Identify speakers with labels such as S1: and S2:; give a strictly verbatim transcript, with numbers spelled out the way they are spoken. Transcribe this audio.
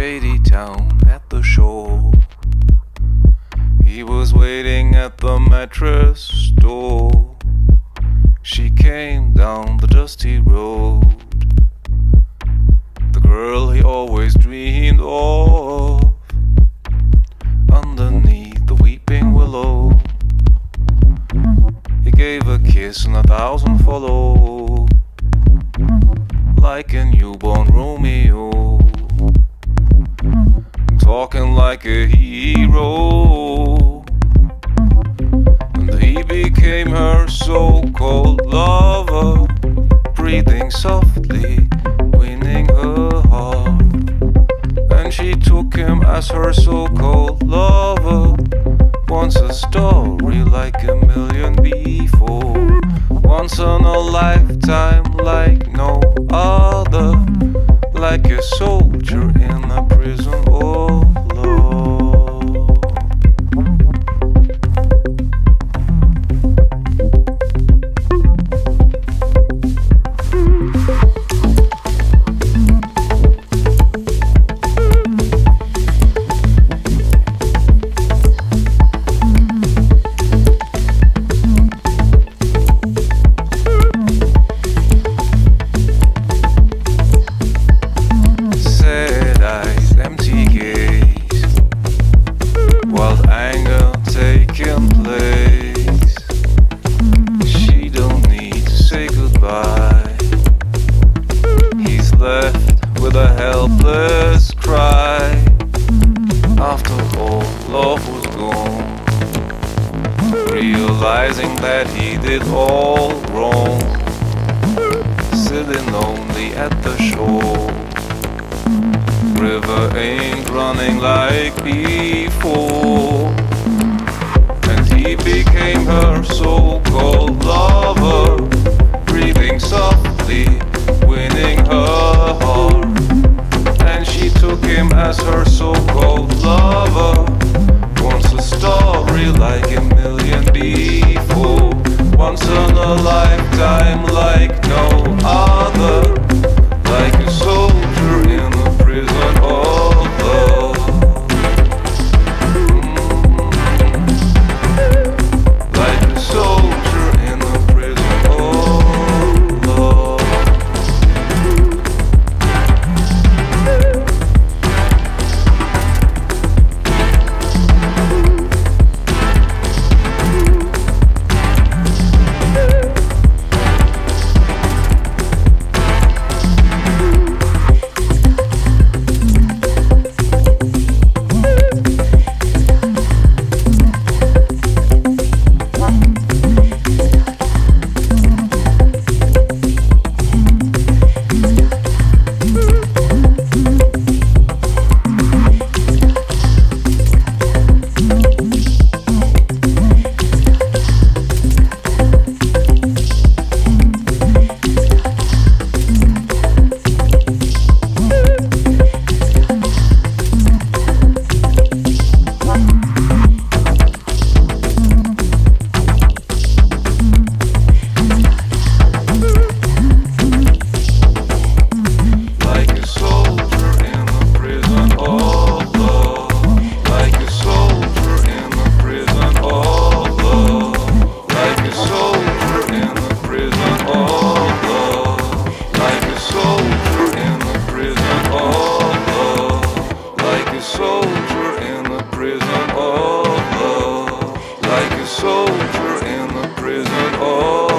S1: shady town at the shore. He was waiting at the mattress store. She came down the dusty road, the girl he always dreamed of, underneath the weeping willow. He gave a kiss and a thousand followed, like a newborn Romeo, talking like a hero. And he became her so-called lover, breathing softly, winning her heart. And she took him as her so-called lover, once a story like a million before, once in a lifetime like no other, like a soldier in a prison of love. With a helpless cry, after all love was gone, realizing that he did all wrong, sitting lonely at the shore. River ain't running like before, and he became her so-called lover, breathing softly, winning her heart. And she took him as her so-called lover, once a story like a million before, once in a lifetime like no other, like a soldier in a prison of love. Mm-hmm. Like a soldier in a prison of love. Soldier in a prison of love, like a soldier in a prison of